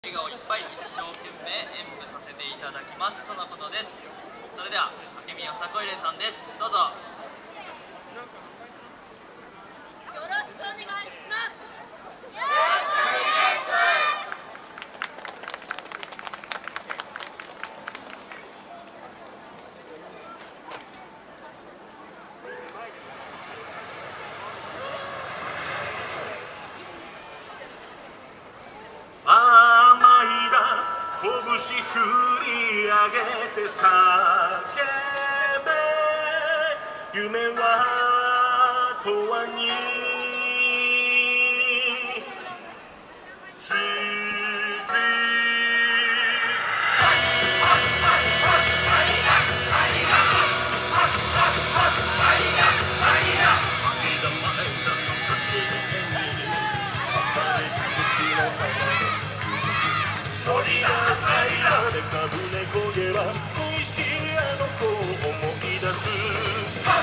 笑顔いっぱい一生懸命演舞させていただきますとのことです。それでは明美よさこいれんさんです。どうぞ。 よろしくお願いします。よろしくお願いします。 拳振り上げて叫べ、夢は永遠に続く。乗りなさいらでかぶねこげは恋しいあの子を思い出す。